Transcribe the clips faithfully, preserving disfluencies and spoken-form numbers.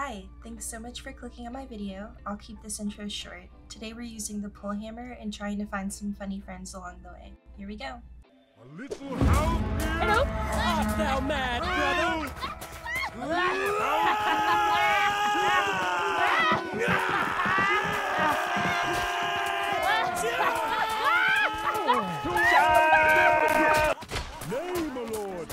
Hi, thanks so much for clicking on my video. I'll keep this intro short. Today we're using the Polehammer and trying to find some funny friends along the way. Here we go. A little help here. Hello? Art thou mad, brother? Name, my lord.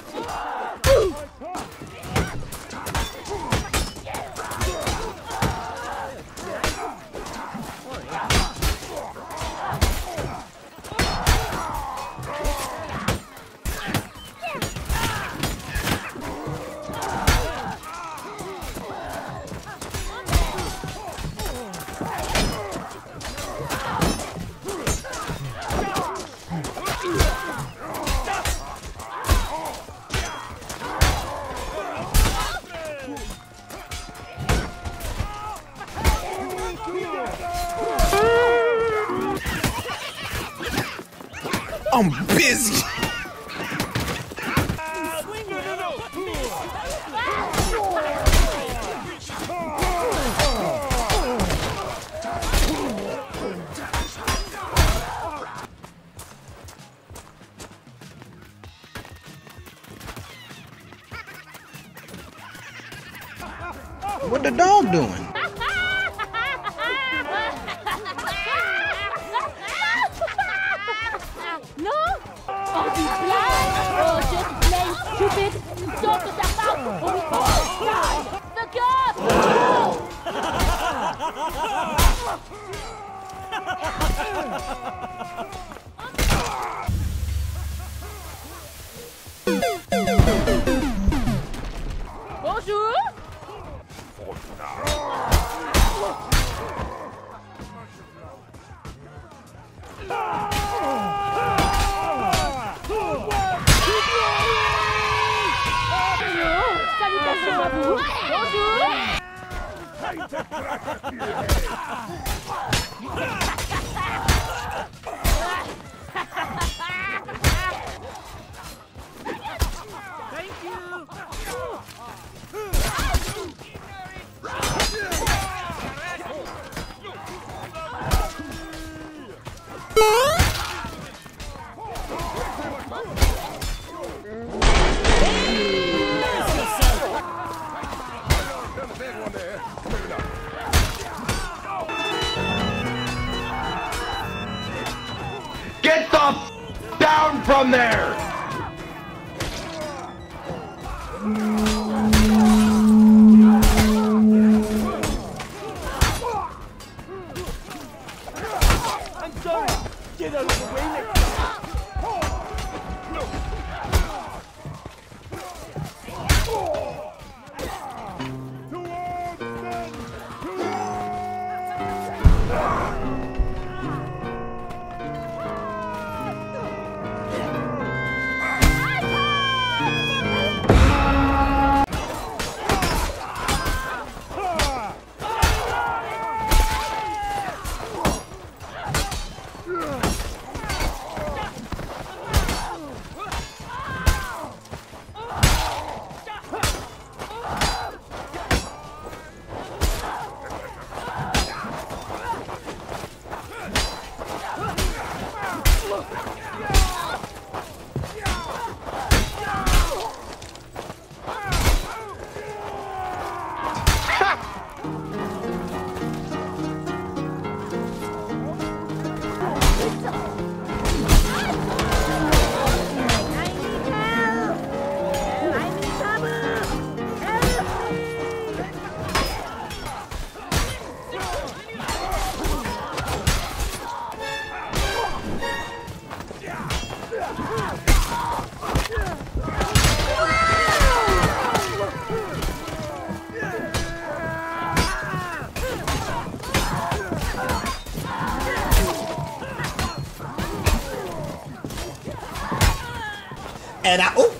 I'm busy. What the dog doing? No? Are we blind or just plain stupid? Sort yourself out or we all die! The god! Bonjour! Salutations à vous! Bonjour! Thank you! Get the f down from there! I'm sorry! Get out of the way next time! And I oh.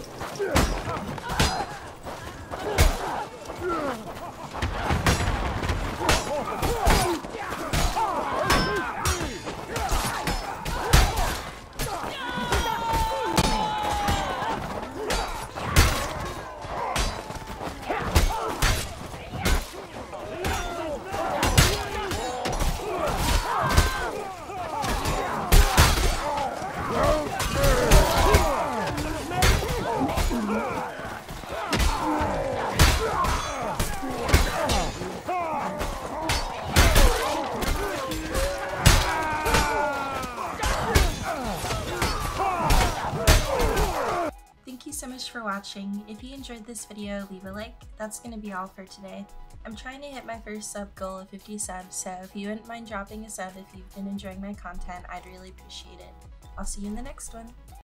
so much for watching. If you enjoyed this video, leave a like. That's gonna be all for today. I'm trying to hit my first sub goal of fifty subs, so if you wouldn't mind dropping a sub if you've been enjoying my content, I'd really appreciate it. I'll see you in the next one.